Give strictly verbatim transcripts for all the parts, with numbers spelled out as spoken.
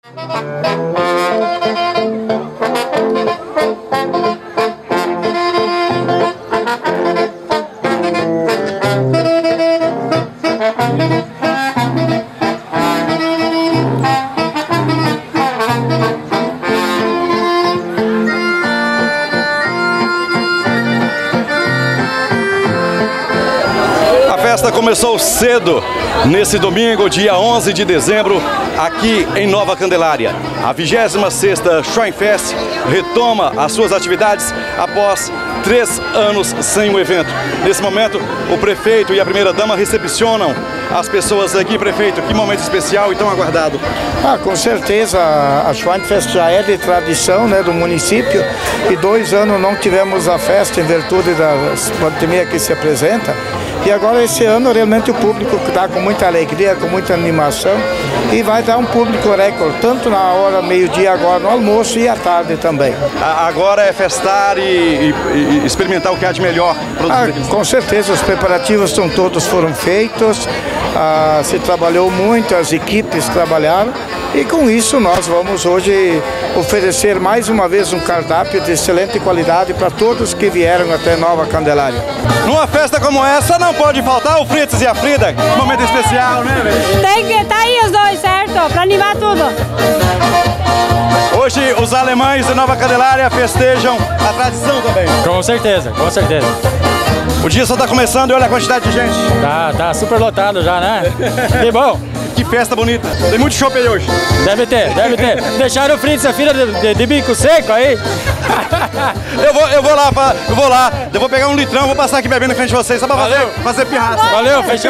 A festa começou cedo, nesse domingo, dia onze de dezembro, aqui em Nova Candelária. A vigésima sexta Shrine Fest retoma as suas atividades após três anos sem o evento. Nesse momento, o prefeito e a primeira-dama recepcionam as pessoas aqui. Prefeito, que momento especial e tão aguardado. Ah, com certeza, a Shrine Fest já é de tradição, né, do município, e dois anos não tivemos a festa em virtude da pandemia que se apresenta. E agora esse ano realmente o público está com muita alegria, com muita animação, e vai dar um público recorde, tanto na hora meio-dia agora no almoço e à tarde também. Agora é festar e, e, e experimentar o que há de melhor. Ah, com certeza, os preparativos estão todos foram feitos, ah, se trabalhou muito, as equipes trabalharam, e com isso nós vamos hoje oferecer mais uma vez um cardápio de excelente qualidade para todos que vieram até Nova Candelária. Numa festa como essa não pode faltar o Fritz e a Frida, um momento especial, né, velho? Tem que estar aí os dois, certo? Para animar tudo. Hoje os alemães de Nova Candelária festejam a tradição também. Com certeza, com certeza. O dia só está começando e olha a quantidade de gente. Tá, tá super lotado já, né? Que bom. Que festa bonita. Tem muito chopp aí hoje. Deve ter, deve ter. Deixaram o Fritz e a filha de, de, de bico seco aí. eu, vou, eu vou lá, eu vou lá. Eu vou pegar um litrão, vou passar aqui bebendo em frente de vocês, só pra fazer, fazer pirraça. Valeu, fechou.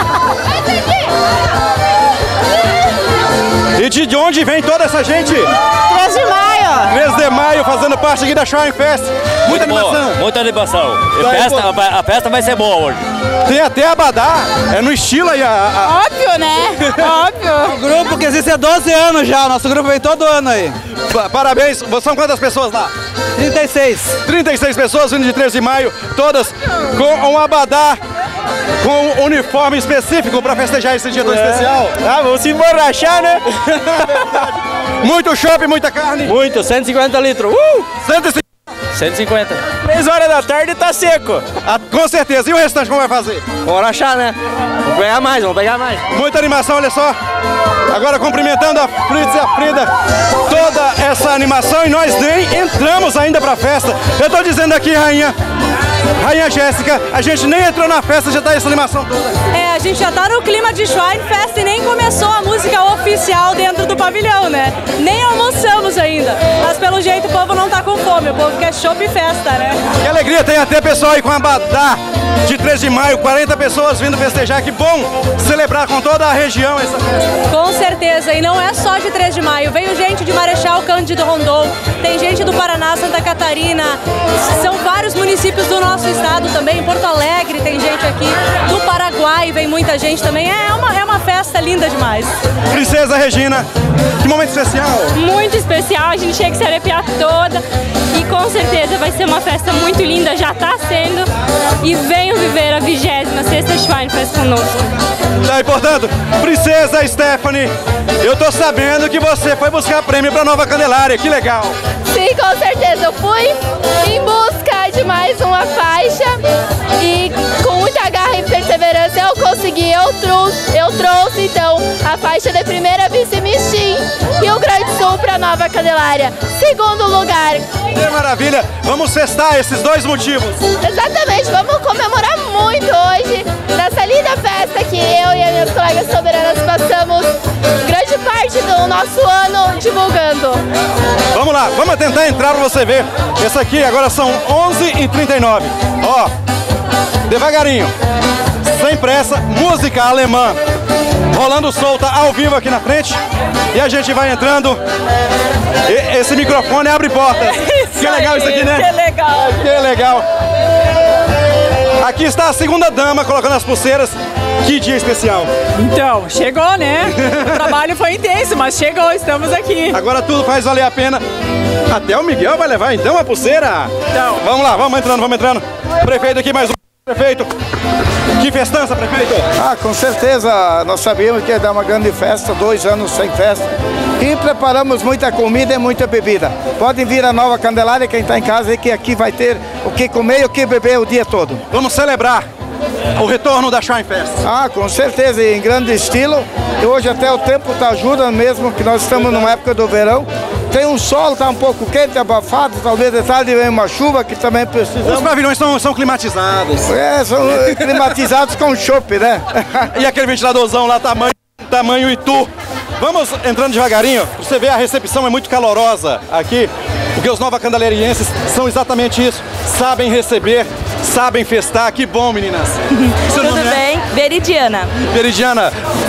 E de onde vem toda essa gente? três de maio. três de maio, fazendo parte aqui da Shrine Fest. Muita Muito animação. Boa, muita animação. E Tá, festa, pô. a festa vai ser boa hoje. Tem até abadá, é no estilo aí. A, a... Óbvio, né? Óbvio. O grupo que existe há doze anos já, nosso grupo vem todo ano aí. Pa- Parabéns, são quantas pessoas lá? trinta e seis. trinta e seis pessoas vindo de três de maio, todas com um abadá, com um uniforme específico para festejar esse dia tão especial. Ah, vamos se emborrachar, né? Muito chopp, muita carne. Muito, cento e cinquenta litros. Uh! cento e cinquenta. cento e cinquenta. três horas da tarde tá seco. Ah, com certeza. E o restante como vai fazer? Vamos rachar, né? Vamos pegar mais, vamos pegar mais. Muita animação, olha só. Agora cumprimentando a Fritz e a Frida. Toda essa animação e nós nem entramos ainda pra festa. Eu tô dizendo aqui, rainha. Rainha Jéssica, a gente nem entrou na festa, já tá essa animação toda. É, a gente já tá no clima de Shrine Fest e nem começou a música oficial dentro do pavilhão, né? Nem almoçamos ainda. Mas pelo jeito o povo não tá com fome, o povo quer chopp e festa, né? Que alegria, tem até pessoal aí com abadá de três de maio, quarenta pessoas vindo festejar. Que bom celebrar com toda a região essa festa. Com certeza, e não é só de três de maio, veio gente de Marechal Cândido Rondon, tem gente do Paraná, Santa Catarina, são vários municípios do nosso estado também, Porto Alegre tem gente aqui, do Paraguai vem muita gente também, é uma, é uma festa linda demais. Princesa Regina, que momento especial. Muito especial, a gente chega a se arrepiar toda e com certeza vai ser uma festa muito linda, já está sendo, e venham viver a vigésima sexta Shrine Fest conosco. Tá, e portanto, Princesa Stephanie, eu tô sabendo que você foi buscar prêmio pra Nova Candelária, que legal. Sim, com certeza, eu fui em busca de mais uma faixa e com muita garra e perseverança eu consegui, eu trouxe, eu trouxe então a faixa de primeira vice Miss Teen Rio Grande do Sul para Nova Candelária, segundo lugar. Que maravilha, vamos festar esses dois motivos. Exatamente, vamos comemorar muito hoje nessa linda festa que eu e as minhas colegas soberanas passamos grande parte do nosso ano divulgando. Vamos lá, vamos tentar entrar para você ver. Essa aqui agora são onze e trinta e nove. Ó, devagarinho, sem pressa, música alemã rolando solta ao vivo aqui na frente. E a gente vai entrando. E esse microfone abre portas. Que legal isso aqui, né? Que legal. Que legal. Aqui está a segunda dama colocando as pulseiras. Que dia especial. Então, chegou, né? O trabalho foi intenso, mas chegou, estamos aqui. Agora tudo faz valer a pena. Até o Miguel vai levar então a pulseira. Então. Vamos lá, vamos entrando, vamos entrando. Prefeito aqui, mais um. Prefeito. Que festança, prefeito. Ah, com certeza, nós sabíamos que ia dar uma grande festa, dois anos sem festa. E preparamos muita comida e muita bebida. Podem vir a Nova Candelária, quem está em casa, e que aqui vai ter o que comer e o que beber o dia todo. Vamos celebrar o retorno da Shrine Fest. Ah, com certeza, em grande estilo. E hoje até o tempo está ajudando mesmo, que nós estamos numa época do verão. Tem um sol, está um pouco quente, abafado, talvez de tarde vem uma chuva que também precisamos. Os pavilhões são, são climatizados. É, são climatizados com chopp, né? E aquele ventiladorzão lá, tamanho, tamanho Itu. Vamos entrando devagarinho, você vê a recepção é muito calorosa aqui, porque os nova candelarienses são exatamente isso, sabem receber, sabem festar. Que bom, meninas. Tudo bem? Veridiana. Veridiana.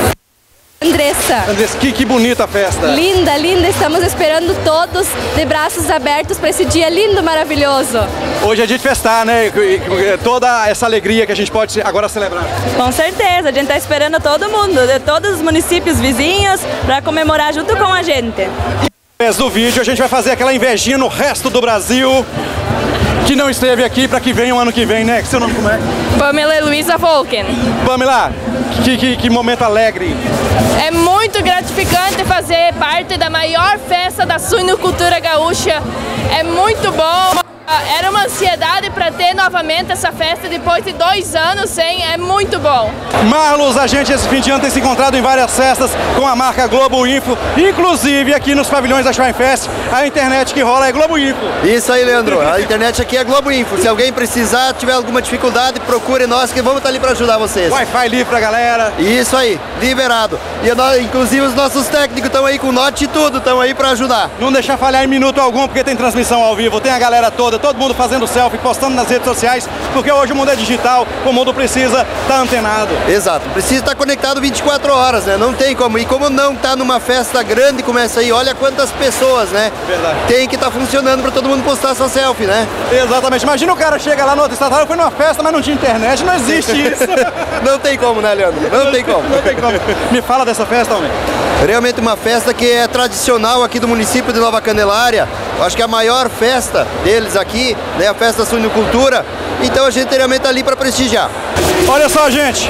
Andressa. Andressa, que, que bonita a festa. Linda, linda. Estamos esperando todos de braços abertos para esse dia lindo, maravilhoso. Hoje é dia de festar, né? Toda essa alegria que a gente pode agora celebrar. Com certeza, a gente está esperando todo mundo, de todos os municípios vizinhos, para comemorar junto com a gente. Através do vídeo a gente vai fazer aquela invejinha no resto do Brasil que não esteve aqui, para que venha o ano que vem, né? Que seu nome como é? Pamela Luísa Volken. Pamela, que, que, que momento alegre. É muito gratificante fazer parte da maior festa da suinocultura gaúcha. É muito bom. Era uma ansiedade para ter novamente essa festa depois de dois anos sem. É muito bom. Marlos, a gente esse fim de ano tem se encontrado em várias festas com a marca Globo Info, inclusive aqui nos pavilhões da Shrine Fest, a internet que rola é Globo Info. Isso aí, Leandro. A internet aqui é Globo Info. Se alguém precisar, tiver alguma dificuldade, procure nós que vamos estar ali para ajudar vocês. Wi-Fi livre pra galera. Isso aí, liberado. E nós, inclusive os nossos técnicos estão aí com note e tudo, estão aí para ajudar. Não deixar falhar em minuto algum, porque tem transmissão ao vivo, tem a galera toda, todo mundo fazendo selfie, postando nas redes sociais, porque hoje o mundo é digital, o mundo precisa estar antenado. Exato, precisa estar conectado vinte e quatro horas, né? Não tem como. E como não tá numa festa grande como essa aí, olha quantas pessoas, né? Verdade. Tem que estar funcionando para todo mundo postar sua selfie, né? Exatamente. Imagina o cara chega lá no outro estado, eu fui numa festa, mas não tinha internet, não existe isso. Não tem como, né, Leandro? Não, não tem como. Não tem como. Me fala dessa festa, homem. Realmente uma festa que é tradicional aqui do município de Nova Candelária. Acho que é a maior festa deles aqui, né? A festa suinocultura. Então a gente realmente está ali para prestigiar. Olha só, gente.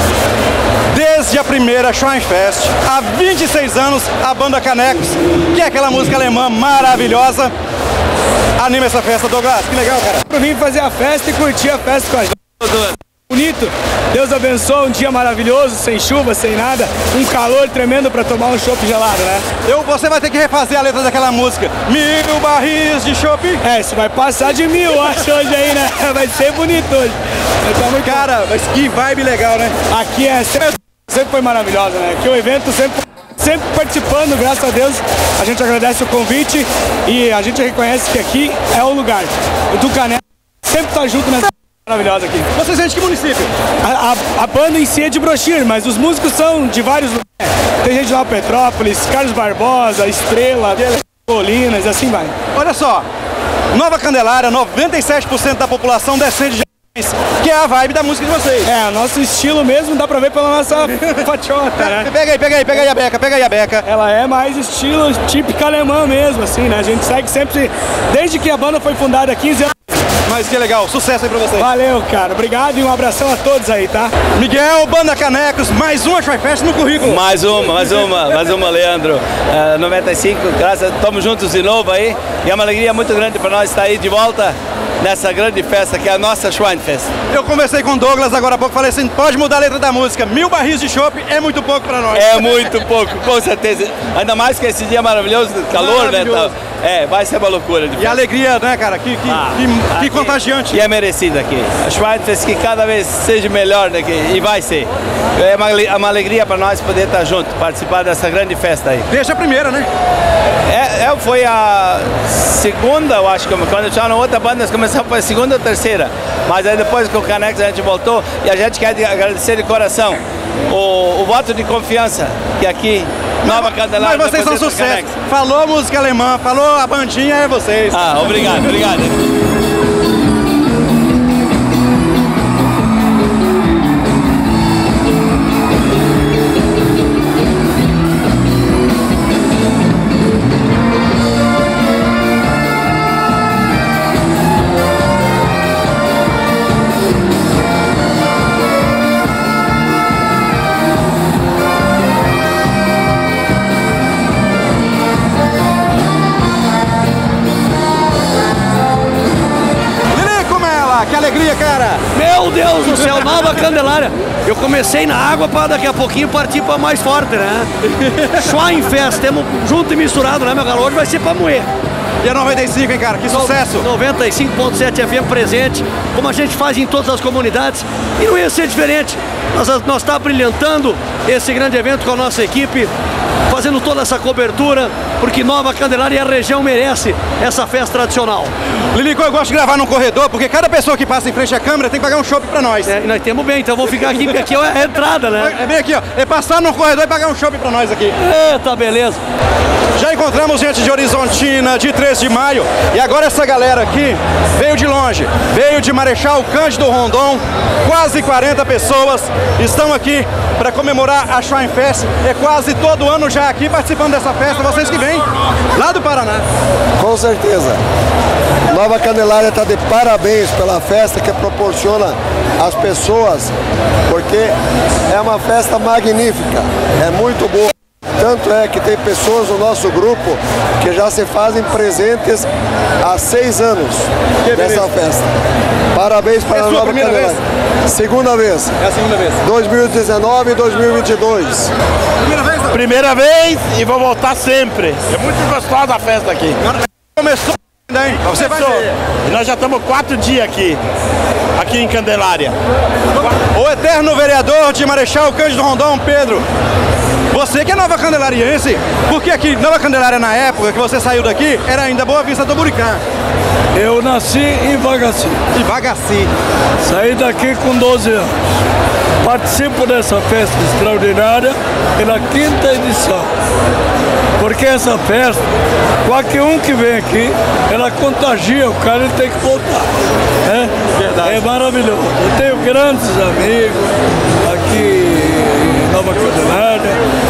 Desde a primeira Shrine Fest, há vinte e seis anos, a banda Canecos, que é aquela música alemã maravilhosa, anima essa festa. Douglas, que legal, cara. Eu vim fazer a festa e curtir a festa com a gente. Bonito, Deus abençoe, um dia maravilhoso, sem chuva, sem nada, um calor tremendo para tomar um chopp gelado, né? Eu, você vai ter que refazer a letra daquela música, mil barris de chopp. É, isso vai passar de mil, acho, hoje aí, né? Vai ser bonito hoje. Tá muito... Cara, mas que vibe legal, né? Aqui é sempre, sempre foi maravilhosa, né? Aqui o evento sempre, sempre participando, graças a Deus, a gente agradece o convite e a gente reconhece que aqui é o lugar. O Tucané sempre tá junto nessa maravilhosa aqui. Vocês são de que município? A, a, a banda em si é de Brochir, mas os músicos são de vários lugares. Tem gente de Nova Petrópolis, Carlos Barbosa, Estrela, Colinas, assim vai. Olha só, Nova Candelária, noventa e sete por cento da população descende de que é a vibe da música de vocês. É, nosso estilo mesmo, dá pra ver pela nossa fatiota, né? Pega aí, pega aí, pega aí a beca, pega aí a beca. Ela é mais estilo típico alemão mesmo, assim, né? A gente segue sempre, desde que a banda foi fundada há quinze anos. Mas que legal, sucesso aí pra vocês. Valeu, cara, obrigado e um abração a todos aí, tá? Miguel, banda Canecos, mais uma Shrine Fest no currículo. Mais uma, mais uma, mais uma, Leandro. Uh, noventa e cinco, graças, estamos juntos de novo aí. E é uma alegria muito grande para nós estar aí de volta nessa grande festa que é a nossa Shrine Fest. Eu conversei com o Douglas agora há pouco, falei assim, pode mudar a letra da música, mil barris de chopp é muito pouco para nós. É muito pouco, com certeza. Ainda mais que esse dia maravilhoso, calor, né? Tal. É, vai ser uma loucura. E a alegria, né, cara? Que, que, ah, que, que contagiante. E é merecido aqui. A Shrine Fest que cada vez seja melhor, né? E vai ser. É uma, uma alegria para nós poder estar junto, participar dessa grande festa aí. Desde a primeira, né? É, é, foi a segunda, eu acho, que quando eu tinha na outra banda, nós começamos foi a segunda ou terceira. Mas aí depois com o Canecos a gente voltou e a gente quer agradecer de coração o, o voto de confiança que aqui, Nova Candelária... Mas vocês são sucesso. Falou música alemã, falou a bandinha, é vocês. Ah, obrigado, obrigado. cara? Meu Deus do céu, Nova Candelária. Eu comecei na água para daqui a pouquinho partir para mais forte, né? Schweinfest, temos junto e misturado, né, meu galo? Hoje vai ser para moer. E a noventa e cinco, hein, cara? Que sucesso! noventa e cinco ponto sete F M presente, como a gente faz em todas as comunidades. E não ia ser diferente. Nós, nós tá brilhantando esse grande evento com a nossa equipe, fazendo toda essa cobertura, porque Nova Candelária e a região merece essa festa tradicional. Lilico, eu gosto de gravar num corredor, porque cada pessoa que passa em frente à câmera tem que pagar um chopp pra nós. É, e nós temos bem, então vou ficar aqui, porque aqui é a entrada, né? É bem aqui, ó. É passar no corredor e pagar um chopp pra nós aqui. Eita, beleza. Já encontramos gente de Horizontina, de três de maio, e agora essa galera aqui veio de longe, veio de Marechal Cândido Rondon, quase quarenta pessoas estão aqui para comemorar a Schweinfest. É quase todo ano já aqui participando dessa festa, vocês que vêm lá do Paraná. Com certeza. Nova Candelária está de parabéns pela festa que proporciona às pessoas, porque é uma festa magnífica, é muito boa. Tanto é que tem pessoas no nosso grupo que já se fazem presentes há seis anos nessa festa. Parabéns para a Nova Candelária. Segunda vez. É a segunda vez. dois mil e dezenove e dois mil e vinte e dois. Primeira vez? Não? Primeira vez e vou voltar sempre. É muito gostosa a festa aqui. Começou ainda, hein? Você vai ver. E nós já estamos quatro dias aqui, aqui em Candelária. O eterno vereador de Marechal Cândido Rondon, Pedro. Você que é nova candelariense, porque aqui, Nova Candelária, na época que você saiu daqui, era ainda Boa Vista do Buricá. Eu nasci em Bagaci. Em Bagaci. Saí daqui com doze anos. Participo dessa festa extraordinária pela quinta edição. Porque essa festa, qualquer um que vem aqui, ela contagia, o cara ele tem que voltar. É, Verdade. É maravilhoso. Eu tenho grandes amigos aqui em Nova Candelária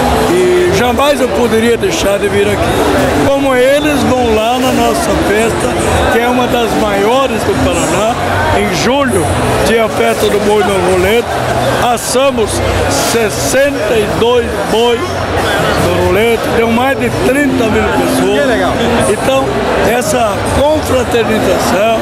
e jamais eu poderia deixar de vir aqui. Como eles vão lá na nossa festa, que é uma das maiores do Paraná, em julho, tinha a festa do boi no roleto, assamos sessenta e dois bois no roleto, deu mais de trinta mil pessoas. Que legal. Então, essa confraternização,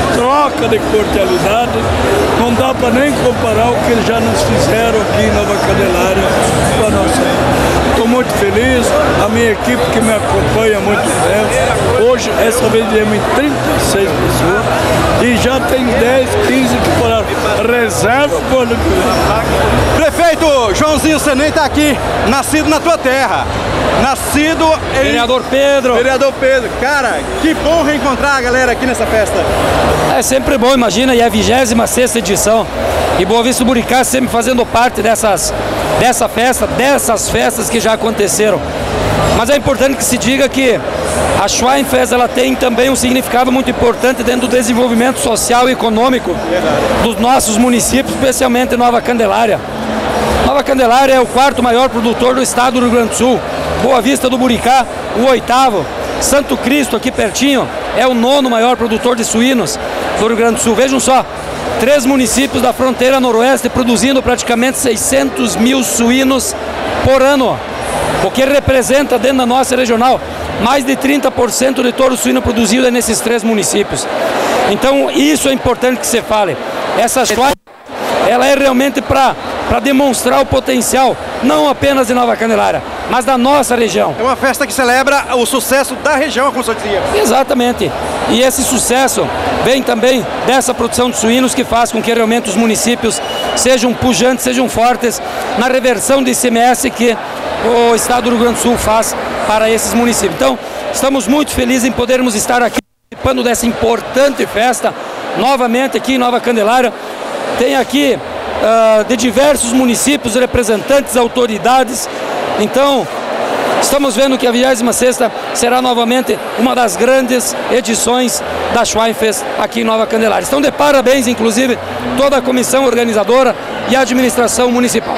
troca de cordialidade, não dá para nem comparar o que eles já nos fizeram aqui em Nova Candelária com a nossa. Estou muito feliz, a minha equipe que me acompanha há muito tempo. Hoje, essa vez, viemos em trinta e seis pessoas e já tem dez, quinze que foram reserva para o ano que vem. Prefeito Joãozinho Senem está aqui, nascido na tua terra. Nascido em... Vereador Pedro. Vereador Pedro. Cara, que bom reencontrar a galera aqui nessa festa. É sempre bom, imagina, e é a vigésima sexta edição. E Boa Vista do Buricá sempre fazendo parte dessas, dessa festa, dessas festas que já aconteceram. Mas é importante que se diga que a Schweinfest ela tem também um significado muito importante dentro do desenvolvimento social e econômico dos nossos municípios, especialmente Nova Candelária. Nova Candelária é o quarto maior produtor do estado do Rio Grande do Sul. Boa Vista do Buricá, o oitavo. Santo Cristo, aqui pertinho, é o nono maior produtor de suínos do Rio Grande do Sul. Vejam só, três municípios da fronteira noroeste produzindo praticamente seiscentos mil suínos por ano, o que representa dentro da nossa regional mais de trinta por cento de todo o suíno produzido é nesses três municípios. Então isso é importante que se fale. Essa Schweinfest, ela é realmente para para demonstrar o potencial, não apenas de Nova Candelária, mas da nossa região. É uma festa que celebra o sucesso da região, como o senhor dizia. Exatamente. E esse sucesso vem também dessa produção de suínos que faz com que realmente os municípios sejam pujantes, sejam fortes na reversão de I C M S que o estado do Rio Grande do Sul faz para esses municípios. Então, estamos muito felizes em podermos estar aqui participando dessa importante festa, novamente aqui em Nova Candelária. Tem aqui Uh, de diversos municípios, representantes, autoridades. Então, estamos vendo que a vigésima sexta será novamente uma das grandes edições da Schweinfest aqui em Nova Candelária. Estão de parabéns, inclusive, toda a comissão organizadora e a administração municipal.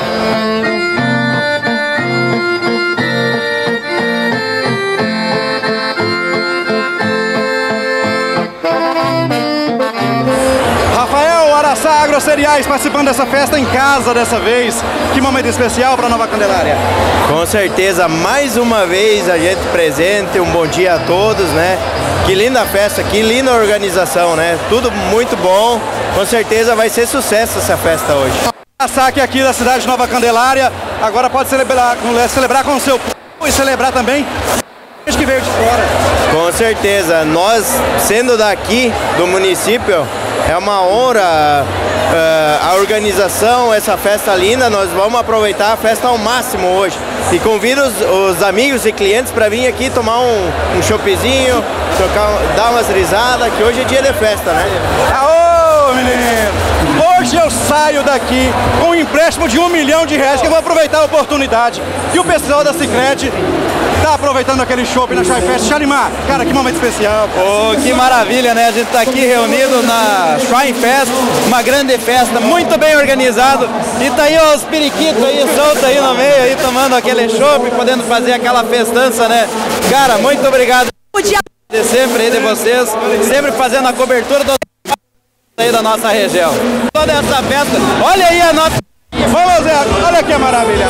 Rafael Araçá, Agrocereais participando dessa festa em casa dessa vez. Que momento especial para Nova Candelária. Com certeza, mais uma vez a gente presente, um bom dia a todos, né? Que linda festa, que linda organização, né? Tudo muito bom, com certeza vai ser sucesso essa festa hoje. A saque aqui da cidade de Nova Candelária, agora pode celebrar, celebrar com o seu povo e celebrar também que veio de fora. Com certeza, nós sendo daqui do município, é uma honra uh, a organização, essa festa linda, nós vamos aproveitar a festa ao máximo hoje. E convido os, os amigos e clientes para vir aqui tomar um, um choppzinho, tocar, dar umas risadas, que hoje é dia de festa, né? Aô, menino! Hoje eu saio daqui com um empréstimo de um milhão de reais, que eu vou aproveitar a oportunidade. E o pessoal da Sicredi tá aproveitando aquele shopping na Schwein Fest. Shalimar, cara, que momento especial. Oh, que maravilha, né? A gente tá aqui reunido na Schwein Fest, uma grande festa, muito bem organizado. E tá aí ó, os periquitos aí, soltos aí no meio, aí tomando aquele shopping, podendo fazer aquela festança, né? Cara, muito obrigado. De sempre aí de vocês, sempre fazendo a cobertura do aí da nossa região. Toda essa festa, olha aí a nossa... Vamos ver, olha que maravilha.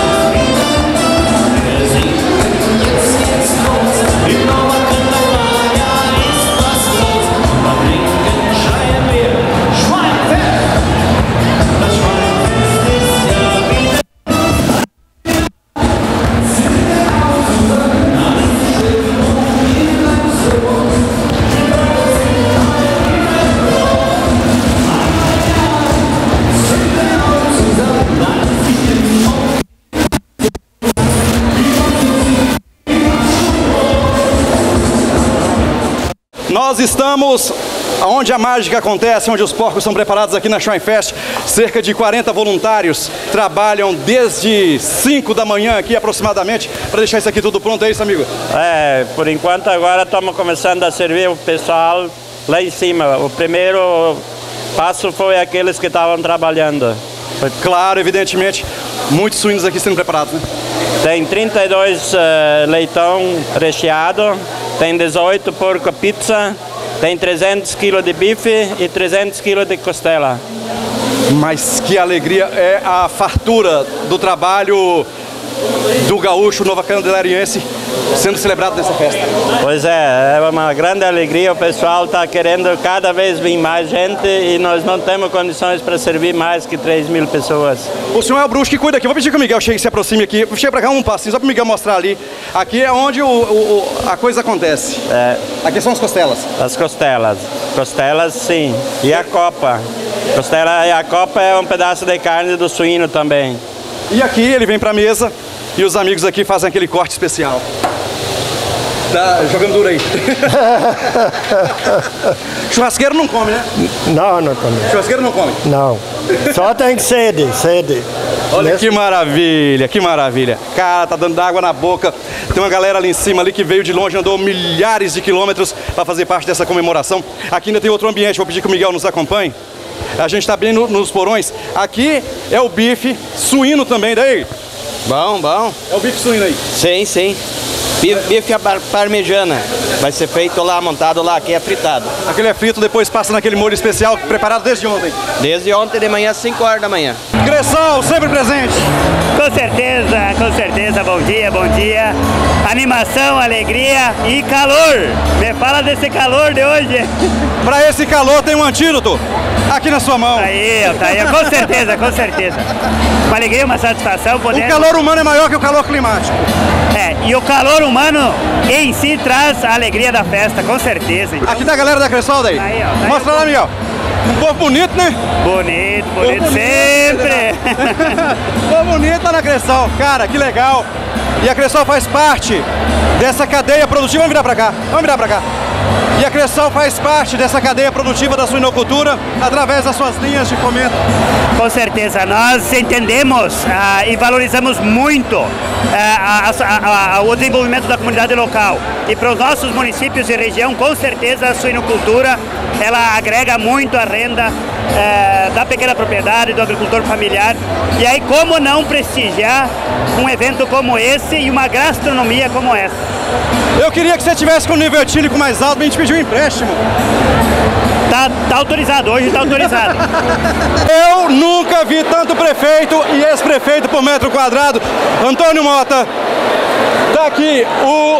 Nós estamos onde a mágica acontece, onde os porcos são preparados aqui na Schwein Fest. Cerca de quarenta voluntários trabalham desde cinco da manhã aqui aproximadamente para deixar isso aqui tudo pronto, é isso, amigo? É, por enquanto agora estamos começando a servir o pessoal lá em cima. O primeiro passo foi aqueles que estavam trabalhando. Claro, evidentemente, muitos suínos aqui sendo preparados, né? Tem trinta e dois uh, leitão recheado, tem dezoito porco pizza, tem trezentos quilos de bife e trezentos quilos de costela. Mas que alegria é a fartura do trabalho do gaúcho nova candelariense sendo celebrado nessa festa. Pois é, é uma grande alegria, o pessoal está querendo cada vez vir mais gente e nós não temos condições para servir mais que três mil pessoas. O senhor é o bruxo que cuida aqui, vou pedir que o Miguel chegue e se aproxime aqui, chega para cá um passinho só para o Miguel mostrar ali. Aqui é onde o, o, a coisa acontece. É. Aqui são as costelas. As costelas, costelas sim, e a copa. Costela e a copa é um pedaço de carne do suíno também. E aqui ele vem para a mesa e os amigos aqui fazem aquele corte especial. Tá jogando duro aí. Churrasqueiro não come, né? Não, não come. Churrasqueiro não come? Não. Só tem sede, sede. Olha Nesse... que maravilha, que maravilha. Cara, tá dando água na boca. Tem uma galera ali em cima ali que veio de longe, andou milhares de quilômetros para fazer parte dessa comemoração. Aqui ainda tem outro ambiente, vou pedir que o Miguel nos acompanhe. A gente está bem no, nos porões. Aqui é o bife suíno também, daí. Bom, bom. É o bife suíno aí? Sim, sim. Bife parmegiana. Vai ser feito lá, montado lá, aqui é fritado. Aquele é frito, depois passa naquele molho especial preparado desde ontem? Desde ontem de manhã, cinco horas da manhã. Cressol, sempre presente. Com certeza, com certeza. Bom dia, bom dia. Animação, alegria e calor. Me fala desse calor de hoje. Para esse calor tem um antídoto aqui na sua mão. Tá aí, tá aí. Com certeza, com certeza. Uma alegria, uma satisfação poder... O calor humano é maior que o calor climático. É, e o calor humano em si traz a alegria da festa, com certeza. Então... Aqui tá a galera da Cressol daí. Tá aí, ó, tá Mostra aí, lá, Miguel. Um povo bonito, né? Bonito, bonito, povo sempre. Povo bonito lá na Cressol. Cara, que legal. E a Cressol faz parte dessa cadeia produtiva. Vamos virar pra cá, vamos virar pra cá. E a Cressol faz parte dessa cadeia produtiva da suinocultura através das suas linhas de fomento. Com certeza, nós entendemos ah, e valorizamos muito ah, a, a, a, o desenvolvimento da comunidade local. E para os nossos municípios e região, com certeza a suinocultura ela agrega muito a renda eh, da pequena propriedade, do agricultor familiar. E aí como não prestigiar um evento como esse e uma gastronomia como essa? Eu queria que você tivesse com o nível etílico mais alto, a gente pediu um empréstimo. Tá Tá, tá autorizado, hoje tá autorizado. Eu nunca vi tanto prefeito e ex-prefeito por metro quadrado. Antônio Mota, tá aqui o,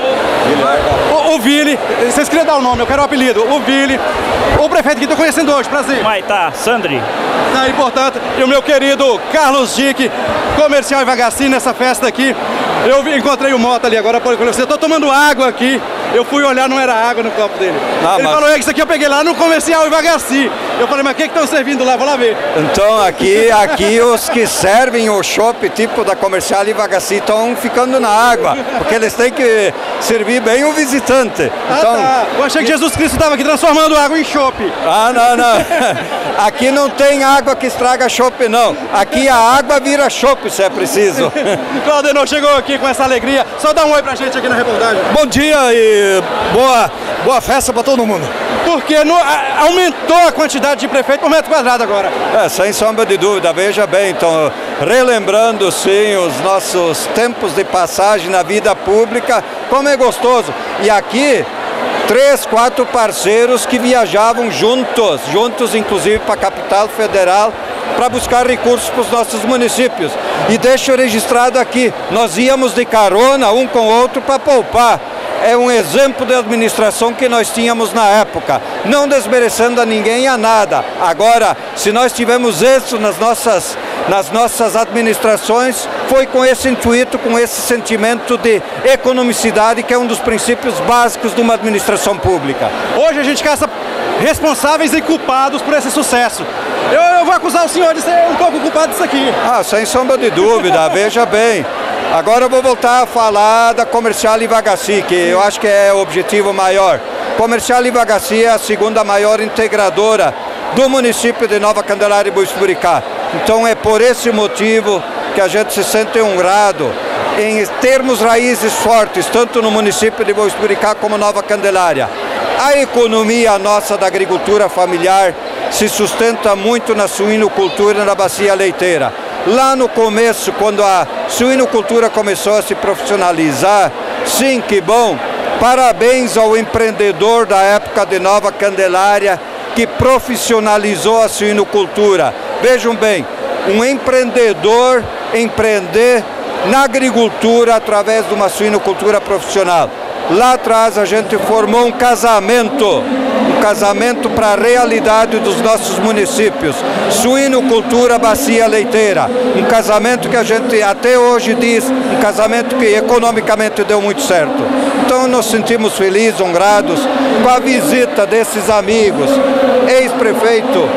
o, o Vili, vocês queriam dar o nome, eu quero o apelido, o Vili, o prefeito que estou conhecendo hoje, prazer. Maitá, Sandri. Tá aí, portanto, e o meu querido Carlos Dick, comercial Ivagaci, nessa festa aqui. Eu vi, encontrei o Mota ali agora, pode conhecer, eu tô tomando água aqui. Eu fui olhar, não era água no copo dele. Ah, ele mas... falou, é, isso aqui eu peguei lá no comercial Ivagaci. Eu falei, mas o que estão servindo lá? Vou lá ver. Então aqui, aqui os que servem o chopp tipo da comercial Ivagaci estão ficando na água, porque eles têm que servir bem o visitante. Então, ah, tá. Eu achei que Jesus Cristo estava aqui transformando água em chopp. Ah, não, não. Aqui não tem água que estraga chopp, não. Aqui a água vira chopp, se é preciso. Claudenor chegou aqui com essa alegria. Só dá um oi pra gente aqui na reportagem. Bom dia e boa, boa festa para todo mundo. Porque no, a, aumentou a quantidade de prefeito por metro quadrado agora. É, sem sombra de dúvida. Veja bem, então, relembrando sim os nossos tempos de passagem na vida pública, como é gostoso. E aqui, três, quatro parceiros que viajavam juntos, juntos inclusive para a capital federal, para buscar recursos para os nossos municípios. E deixo registrado aqui, nós íamos de carona um com o outro para poupar. É um exemplo de administração que nós tínhamos na época, não desmerecendo a ninguém e a nada. Agora, se nós tivemos isso nas nossas, nas nossas administrações, foi com esse intuito, com esse sentimento de economicidade, que é um dos princípios básicos de uma administração pública. Hoje a gente caça responsáveis e culpados por esse sucesso. Eu, eu vou acusar o senhor de ser um pouco culpado disso aqui. Ah, sem sombra de dúvida, veja bem. Agora eu vou voltar a falar da Comercial Ivagaci, que eu acho que é o objetivo maior. Comercial Ivagaci é a segunda maior integradora do município de Nova Candelária e Boiçuburicá. Então é por esse motivo que a gente se sente honrado em termos raízes fortes, tanto no município de Boiçuburicá como Nova Candelária. A economia nossa da agricultura familiar se sustenta muito na suinocultura e na bacia leiteira. Lá no começo, quando a suinocultura começou a se profissionalizar, sim, que bom, parabéns ao empreendedor da época de Nova Candelária que profissionalizou a suinocultura. Vejam bem, um empreendedor empreender na agricultura através de uma suinocultura profissional. Lá atrás a gente formou um casamento, um casamento para a realidade dos nossos municípios. Suinocultura, bacia leiteira. Um casamento que a gente até hoje diz, um casamento que economicamente deu muito certo. Então nos sentimos felizes, honrados com a visita desses amigos. Ex-prefeito,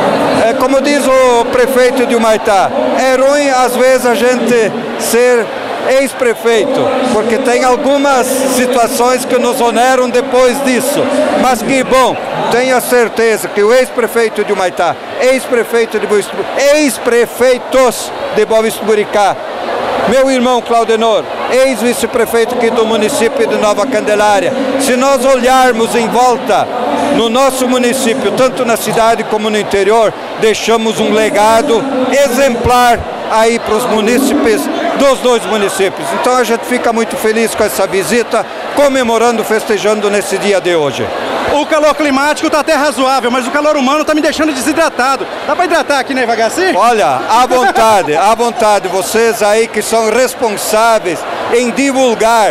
é, como diz o prefeito de Humaitá, é ruim às vezes a gente ser ex-prefeito, porque tem algumas situações que nos oneram depois disso, mas que bom, tenha certeza que o ex-prefeito de Humaitá, ex-prefeito de Boiçuburicá, ex-prefeitos de Boiçuburicá, meu irmão Claudenor, ex-vice-prefeito aqui do município de Nova Candelária, se nós olharmos em volta no nosso município, tanto na cidade como no interior, deixamos um legado exemplar aí para os munícipes dos dois municípios. Então a gente fica muito feliz com essa visita, comemorando, festejando nesse dia de hoje. O calor climático está até razoável, mas o calor humano está me deixando desidratado. Dá para hidratar aqui na Ivagaci? Olha, à vontade, à vontade, vocês aí que são responsáveis em divulgar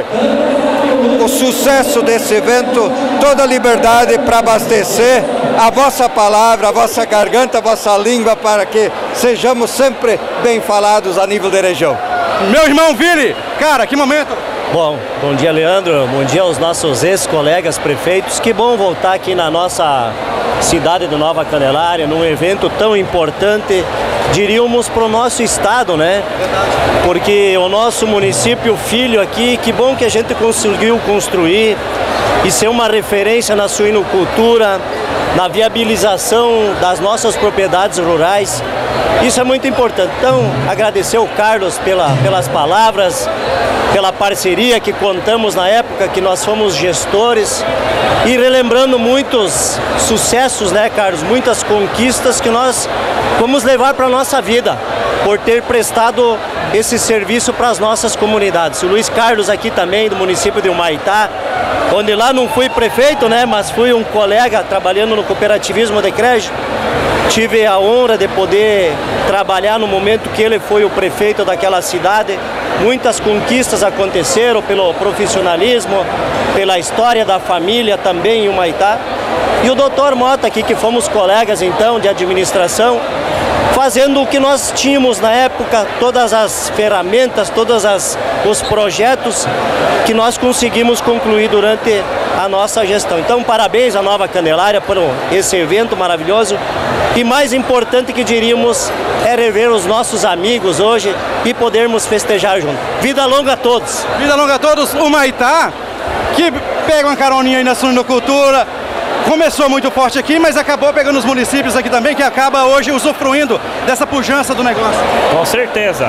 o sucesso desse evento, toda a liberdade para abastecer a vossa palavra, a vossa garganta, a vossa língua, para que sejamos sempre bem falados a nível da região. Meu irmão Vili, cara, que momento! Bom, bom dia, Leandro, bom dia aos nossos ex-colegas prefeitos. Que bom voltar aqui na nossa cidade de Nova Candelária, num evento tão importante, diríamos, para o nosso estado, né? Porque o nosso município filho aqui, que bom que a gente conseguiu construir e ser uma referência na suinocultura, na viabilização das nossas propriedades rurais. Isso é muito importante. Então, agradecer ao Carlos pela, pelas palavras, pela parceria que contamos na época que nós fomos gestores e relembrando muitos sucessos, né, Carlos? Muitas conquistas que nós vamos levar para a nossa vida por ter prestado esse serviço para as nossas comunidades. O Luiz Carlos aqui também, do município de Humaitá, onde lá não fui prefeito, né, mas fui um colega trabalhando no cooperativismo de crédito. Tive a honra de poder trabalhar no momento que ele foi o prefeito daquela cidade. Muitas conquistas aconteceram pelo profissionalismo, pela história da família também em Humaitá. E o doutor Mota aqui, que fomos colegas então de administração, fazendo o que nós tínhamos na época, todas as ferramentas, todos as, os projetos que nós conseguimos concluir durante a nossa gestão. Então, parabéns à Nova Candelária por esse evento maravilhoso. E mais importante que diríamos é rever os nossos amigos hoje e podermos festejar junto. Vida longa a todos! Vida longa a todos! Humaitá, que pega uma caroninha aí na suinocultura, começou muito forte aqui, mas acabou pegando os municípios aqui também, que acaba hoje usufruindo dessa pujança do negócio. Com certeza.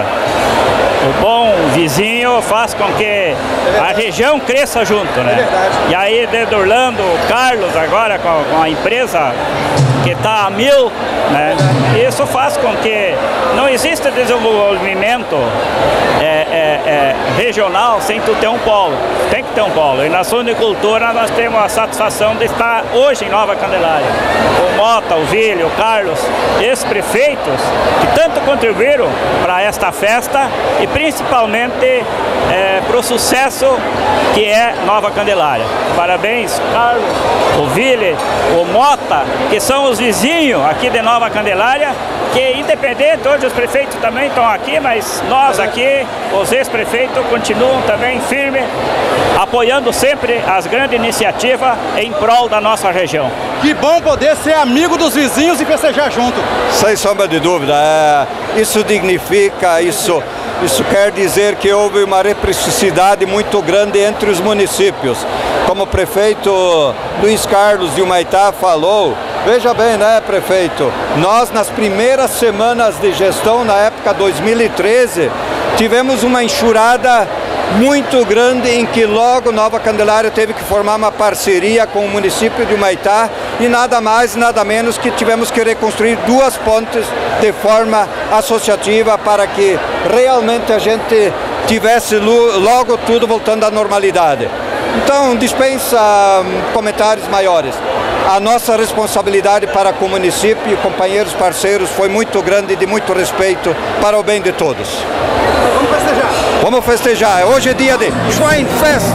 O bom vizinho faz com que a região cresça junto, né? É verdade. E aí, desde Orlando, o Carlos agora com, com a empresa que está a mil, né? Isso faz com que não exista desenvolvimento é, é, é, regional sem tu ter um polo. Tem que ter um polo. E na suinocultura nós temos a satisfação de estar hoje em Nova Candelária. O Mota, o Vílio, o Carlos, esses prefeitos que tanto contribuíram para esta festa e principalmente é, para o sucesso que é Nova Candelária. Parabéns, Carlos, o Vílio, o Mota, que são os vizinhos aqui de Nova Candelária, que independente, hoje os prefeitos também estão aqui, mas nós aqui, os ex-prefeitos, continuam também firmes, apoiando sempre as grandes iniciativas em prol da nossa região. Que bom poder ser amigo dos vizinhos e festejar junto. Sem sombra de dúvida, é, isso dignifica, isso, isso quer dizer que houve uma reciprocidade muito grande entre os municípios. Como o prefeito Luiz Carlos de Humaitá falou, veja bem, né, prefeito? Nós, nas primeiras semanas de gestão, na época dois mil e treze, tivemos uma enxurrada muito grande em que logo Nova Candelária teve que formar uma parceria com o município de Humaitá e nada mais, nada menos que tivemos que reconstruir duas pontes de forma associativa para que realmente a gente tivesse logo tudo voltando à normalidade. Então, dispensa comentários maiores. A nossa responsabilidade para com o município e companheiros parceiros foi muito grande e de muito respeito para o bem de todos. Vamos festejar! Vamos festejar! Hoje é dia de Schweinfest!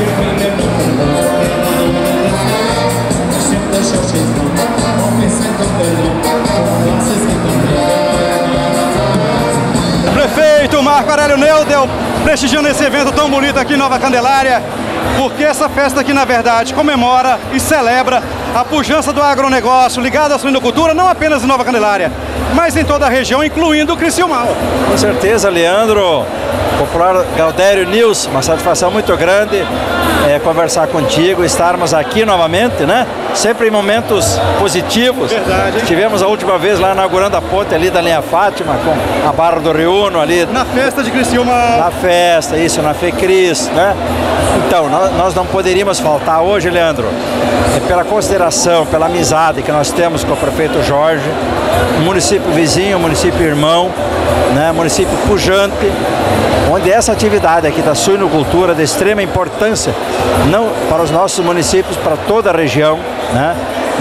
Prefeito Marco Aurélio Neudel prestigiando esse evento tão bonito aqui em Nova Candelária, porque essa festa aqui, na verdade, comemora e celebra a pujança do agronegócio ligado à suinocultura, não apenas em Nova Candelária, mas em toda a região, incluindo o Criciúmal. Com certeza, Leandro. Popular Galdério News, uma satisfação muito grande é, conversar contigo, estarmos aqui novamente, né? Sempre em momentos positivos. Verdade, hein? Tivemos a última vez lá inaugurando a ponte ali da linha Fátima, com a Barra do Rio Uno ali. Na festa de Criciúma. Na festa, isso, na FECRIS, né? Então, nós, nós não poderíamos faltar hoje, Leandro, é pela consideração, pela amizade que nós temos com o prefeito Jorge, um município vizinho, um município irmão, né? Município pujante, onde essa atividade aqui da suinocultura é de extrema importância, não para os nossos municípios, para toda a região, né?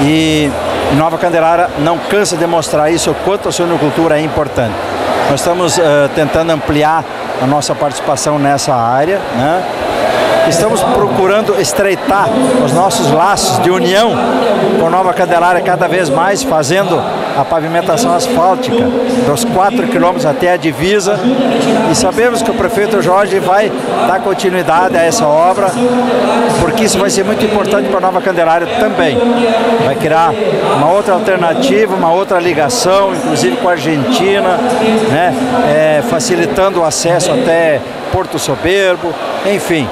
E Nova Candelária não cansa de mostrar isso, o quanto a suinocultura é importante. Nós estamos uh, tentando ampliar a nossa participação nessa área, né? Estamos procurando estreitar os nossos laços de união com Nova Candelária cada vez mais, fazendo a pavimentação asfáltica dos quatro quilômetros até a divisa. E sabemos que o prefeito Jorge vai dar continuidade a essa obra, porque isso vai ser muito importante para Nova Candelária também. Vai criar uma outra alternativa, uma outra ligação, inclusive com a Argentina, né? É, facilitando o acesso até Porto Soberbo, enfim.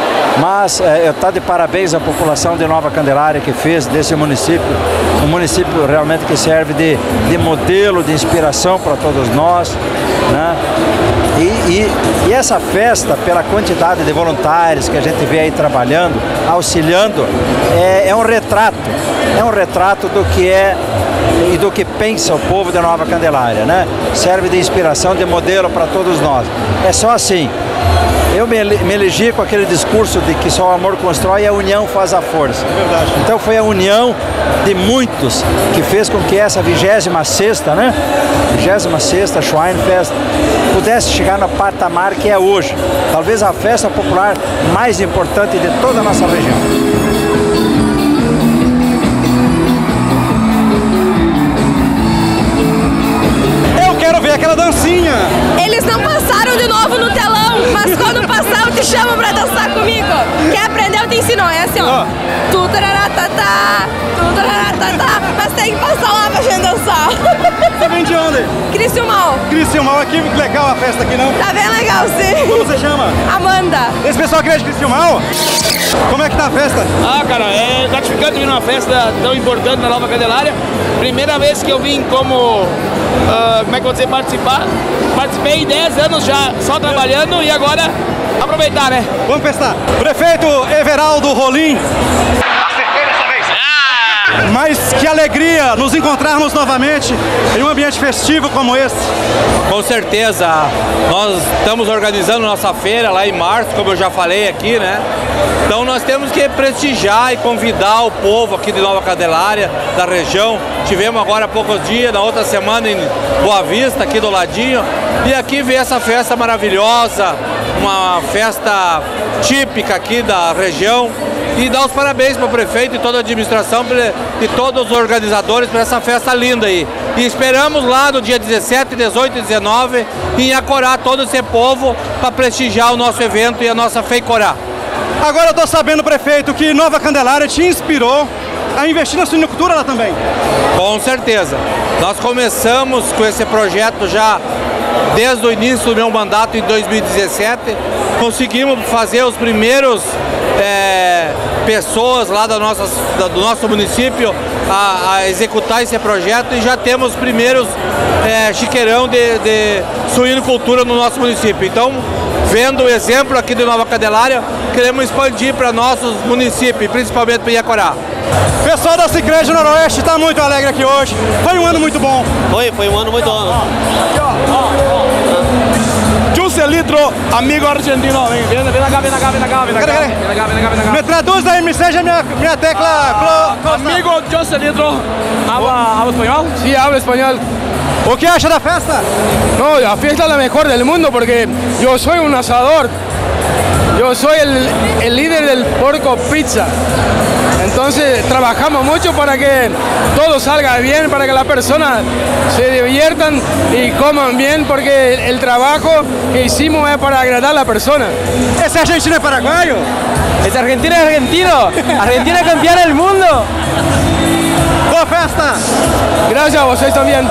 Mas é, eu estou de parabéns à população de Nova Candelária que fez desse município um município realmente que serve de, de modelo, de inspiração para todos nós, né? E, e, e essa festa, pela quantidade de voluntários que a gente vê aí trabalhando, auxiliando, é, é um retrato, é um retrato do que é e do que pensa o povo de Nova Candelária, né? Serve de inspiração, de modelo para todos nós. É só assim Eu me, me elegi com aquele discurso de que só o amor constrói e a união faz a força. É verdade. Então foi a união de muitos que fez com que essa vigésima sexta, né? vigésima sexta Schweinfest pudesse chegar no patamar que é hoje. Talvez a festa popular mais importante de toda a nossa região. Ver aquela dancinha. Eles não passaram de novo no telão, mas quando passar eu te chamo pra dançar comigo. Quer aprender, eu te ensino. É assim, ó. Tu tararatata, tu tararatata, mas tem que passar lá pra gente dançar. Você vem de onde? Criciúmal. Criciúmal, aqui legal a festa aqui, não? Tá bem legal, sim. Como você chama? Amanda. Esse pessoal aqui é de Criciúmal? Como é que tá a festa? Ah, cara, é gratificante vir numa festa tão importante na Nova Candelária. Primeira vez que eu vim como, uh, como é que eu vou dizer, participar. Participei dez anos já só trabalhando e agora aproveitar, né? Vamos festar. Prefeito Everaldo Rolim. Mas que alegria nos encontrarmos novamente em um ambiente festivo como esse. Com certeza, nós estamos organizando nossa feira lá em março, como eu já falei aqui, né? Então nós temos que prestigiar e convidar o povo aqui de Nova Candelária, da região. Tivemos agora há poucos dias, na outra semana em Boa Vista, aqui do ladinho. E aqui ver essa festa maravilhosa, uma festa típica aqui da região. E dar os parabéns para o prefeito e toda a administração e todos os organizadores por essa festa linda aí. E esperamos lá no dia dezessete, dezoito e dezenove em Acorá todo esse povo para prestigiar o nosso evento e a nossa Feicorá. Agora eu estou sabendo, prefeito, que Nova Candelária te inspirou a investir na suinocultura lá também. Com certeza. Nós começamos com esse projeto já desde o início do meu mandato em dois mil e dezessete. Conseguimos fazer os primeiros é, pessoas lá da nossa, da, do nosso município a, a executar esse projeto e já temos os primeiros é, chiqueirão de, de suinocultura no nosso município. Então, vendo o exemplo aqui de Nova Candelária, queremos expandir para nossos municípios, principalmente para Iacorá. Pessoal da Sicredi Noroeste está muito alegre aqui hoje. Foi um ano muito bom. Foi, foi um ano muito bom. Giuselitro, amigo argentino. Vem, vem, vem cá, vem cá, vem cá, vem cá. Vem cá, vem cá, vem cá. Me traduz aí, me seja minha, minha tecla. Ah, amigo Giuselitro, habla, habla espanhol? Sí, hablo español. ¿O qué hace la fiesta? No, la fiesta es la mejor del mundo porque yo soy un asador. Yo soy el, el líder del Porco Pizza. Entonces trabajamos mucho para que todo salga bien, para que las personas se diviertan y coman bien, porque el, el trabajo que hicimos es para agradar a la persona. ¿Ese argentino es paraguayo? Ese argentino es argentino. Argentina es campeón del mundo. Boa festa! Gracias a vocês também.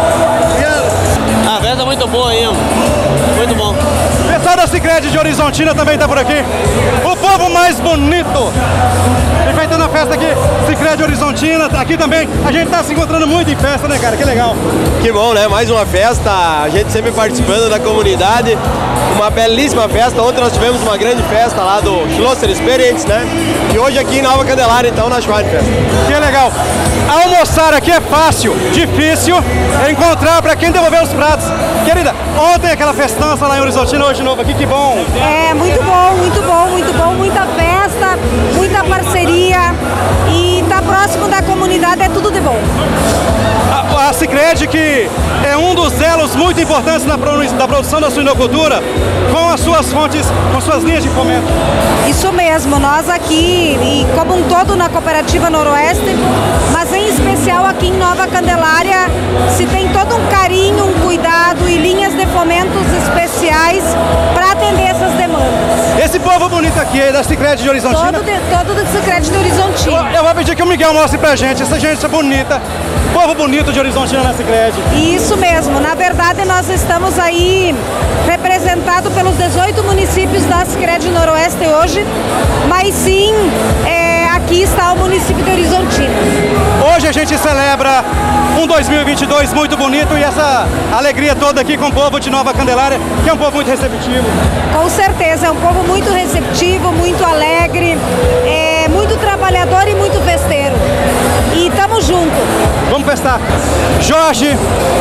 A festa é muito boa aí, muito bom. O pessoal da Sicredi de Horizontina também está por aqui. O povo mais bonito. Enfeitando a festa aqui, Sicredi Horizontina, aqui também. A gente está se encontrando muito em festa, né, cara? Que legal. Que bom, né? Mais uma festa, a gente sempre participando da comunidade. Uma belíssima festa. Ontem nós tivemos uma grande festa lá do Schlosser Experience, né? E hoje aqui em Nova Candelária, então, na Schweinfest. Que legal. Almoçar aqui é fácil, difícil é encontrar para quem devolver os pratos. Querida, ontem aquela festança lá em Horizontina, hoje de novo aqui, que bom. É, muito bom, muito bom, muito bom. Muita festa, muita parceria e tá próximo da comunidade, é tudo de bom. A, a Sicredi, que é um dos elos muito importantes na, da produção da suinocultura, com as suas fontes, com suas linhas de fomento. Isso mesmo, nós aqui, e como um todo na Cooperativa Noroeste, mas em especial aqui em Nova Candelária, se tem todo um carinho, um cuidado e linhas de fomentos especiais para atender essas demandas. Esse povo bonito aqui é da Sicredi de Horizontina? Todo, de, todo do Sicredi de Horizontina. Eu, eu vou pedir que o Miguel mostre pra gente, essa gente é bonita, povo bonito de Horizontina na Sicredi. Isso mesmo, na verdade nós estamos aí representados pelos dezoito municípios da Sicredi Noroeste hoje, mas sim, é, aqui está o município de Horizontina. Hoje a gente celebra um dois mil e vinte e dois muito bonito e essa alegria toda aqui com o povo de Nova Candelária, que é um povo muito receptivo. Com certeza, é um povo muito receptivo, muito alegre, é muito trabalhador e muito festeiro. E estamos juntos. Vamos festar. Jorge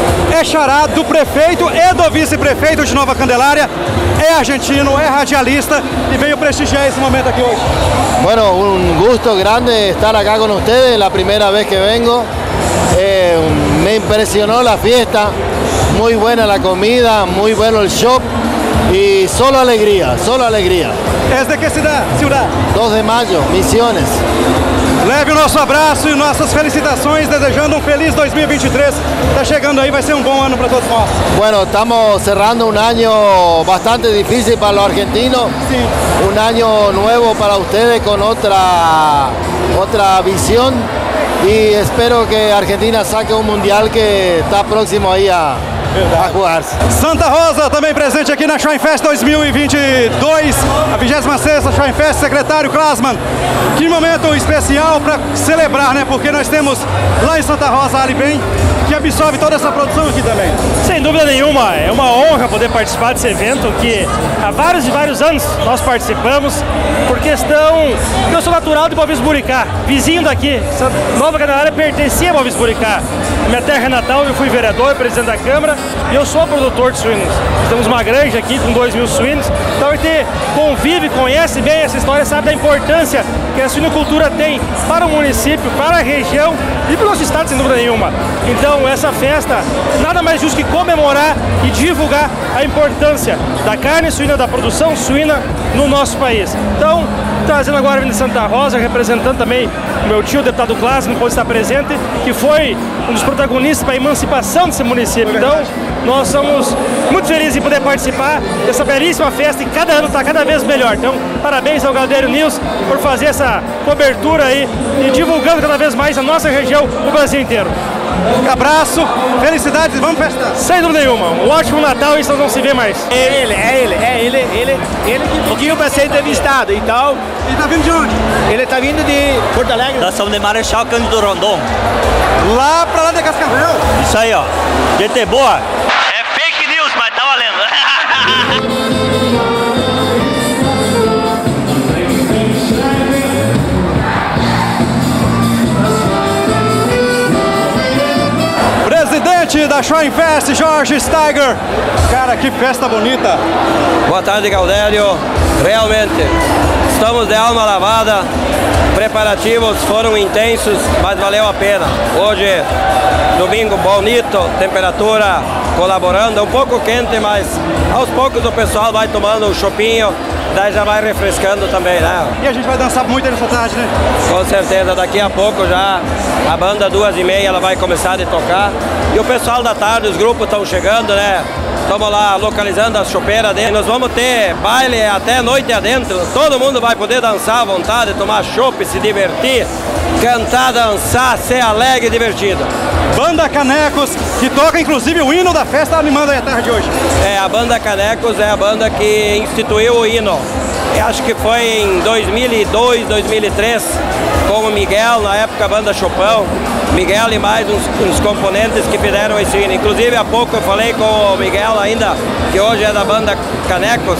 é xará do prefeito e do vice-prefeito de Nova Candelária, é argentino, é radialista e veio prestigiar esse momento aqui hoje. Bueno, un gusto grande estar acá con ustedes, la primera vez que vengo. Eh, me impresionó la fiesta, muy buena la comida, muy bueno el shop y solo alegría, solo alegría. ¿Es de qué ciudad? ciudad? dos de mayo, Misiones. Leve o nosso abraço e nossas felicitações, desejando um feliz dois mil e vinte e três. Está chegando aí, vai ser um bom ano para todos nós. Bueno, estamos cerrando un año bastante difícil para los argentinos, sí. Un año nuevo para ustedes con otra, otra visión y espero que Argentina saque un mundial que está próximo ahí a, a jugar-se. Santa Rosa também presente aqui na Shrine Fest dois mil e vinte e dois, a vigésima sexta Shrine Fest, secretário Klasman. Que momento especial para celebrar, né? Porque nós temos lá em Santa Rosa a Alibem, que absorve toda essa produção aqui também. Sem dúvida nenhuma, é uma honra poder participar desse evento que há vários e vários anos nós participamos por questão, eu sou natural de Boa Vista do Buricá, vizinho daqui. Nova Candelária pertencia a Boa Vista do Buricá. Minha terra é natal, eu fui vereador, presidente da Câmara e eu sou produtor de suínos. Temos uma granja aqui com dois mil suínos, então a gente convive, conhece bem essa história, sabe da importância que a suinocultura tem para o município, para a região e para o nosso estado, sem dúvida nenhuma. Então essa festa nada mais justo que comemorar e divulgar a importância da carne suína, da produção suína no nosso país. Então, trazendo agora a Santa Rosa, representando também o meu tio, o deputado Klasman, que pode estar presente, que foi um dos protagonistas para a emancipação desse município. Então, nós somos muito felizes em poder participar dessa belíssima festa e cada ano está cada vez melhor. Então, parabéns ao Galdeiro News por fazer essa cobertura aí e divulgando cada vez mais a nossa região, o Brasil inteiro. Abraço, felicidades e vamos festar. Sem dúvida nenhuma, um ótimo Natal e vocês vão se ver mais. É ele, é ele, é ele, ele, ele que pediu para ser entrevistado, então... Ele tá vindo de onde? Ele tá vindo de Porto Alegre. Nós somos de Marechal Cândido Rondon. Lá pra lá de Cascavel. Isso aí, ó. Gente boa. É fake news, mas tá valendo. Presidente da Shrine Fest, Jorge Steiger. Cara, que festa bonita. Boa tarde, Galdério. Realmente, estamos de alma lavada. Preparativos foram intensos, mas valeu a pena. Hoje, domingo bonito, temperatura colaborando, um pouco quente, mas aos poucos o pessoal vai tomando um chopinho, daí já vai refrescando também, né? E a gente vai dançar muito nessa tarde, né? Com certeza, daqui a pouco já a banda duas e meia ela vai começar a tocar. E o pessoal da tarde, os grupos estão chegando, né? Estamos lá localizando as chopeiras dele. Nós vamos ter baile até noite adentro. Todo mundo vai poder dançar à vontade, tomar chopp, se divertir, cantar, dançar, ser alegre e divertido. Banda Canecos, que toca inclusive o hino da festa, animando aí a tarde de hoje. É, a Banda Canecos é a banda que instituiu o hino. Eu acho que foi em dois mil e dois, dois mil e três, com o Miguel, na época a banda Chopão. Miguel e mais uns, uns componentes que fizeram esse hino. Inclusive há pouco eu falei com o Miguel ainda, que hoje é da Banda Canecos,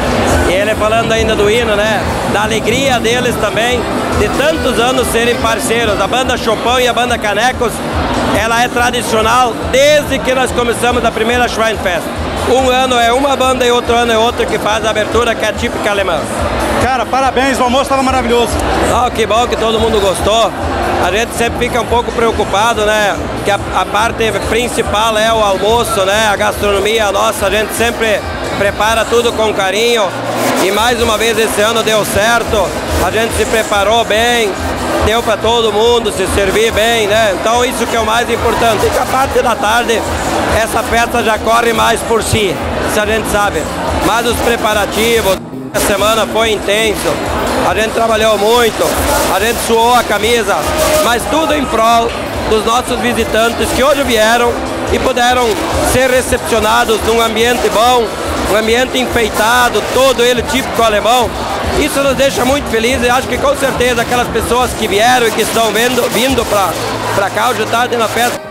e ele falando ainda do hino, né? Da alegria deles também, de tantos anos serem parceiros. A Banda Chopão e a Banda Canecos, ela é tradicional desde que nós começamos a primeira Shrine Fest. Um ano é uma banda e outro ano é outra que faz a abertura, que é típica alemã. Cara, parabéns, o almoço estava maravilhoso. Oh, que bom que todo mundo gostou. A gente sempre fica um pouco preocupado, né? Que a, a parte principal é o almoço, né? A gastronomia nossa, a gente sempre prepara tudo com carinho. E mais uma vez esse ano deu certo. A gente se preparou bem, deu para todo mundo se servir bem, né? Então isso que é o mais importante. E que a parte da tarde, essa festa já corre mais por si, isso a gente sabe. Mas os preparativos, a semana foi intenso. A gente trabalhou muito, a gente suou a camisa, mas tudo em prol dos nossos visitantes que hoje vieram e puderam ser recepcionados num ambiente bom, um ambiente enfeitado, todo ele típico alemão. Isso nos deixa muito felizes e acho que com certeza aquelas pessoas que vieram e que estão vendo, vindo para cá hoje tarde na festa,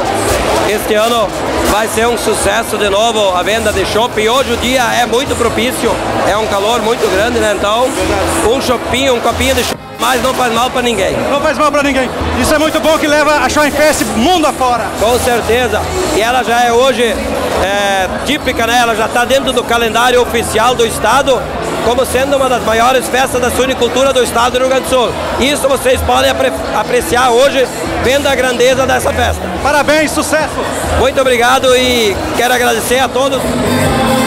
este ano vai ser um sucesso de novo a venda de chopp. E hoje o dia é muito propício, é um calor muito grande, né? Então um chopinho, um copinho de chopp mas não faz mal para ninguém. Não faz mal para ninguém. Isso é muito bom, que leva a Schweinfest mundo afora. Com certeza. E ela já é hoje é, típica, né? Ela já está dentro do calendário oficial do estado, como sendo uma das maiores festas da suinicultura do estado do Rio Grande do Sul. Isso vocês podem apre apreciar hoje, vendo a grandeza dessa festa. Parabéns, sucesso! Muito obrigado e quero agradecer a todos.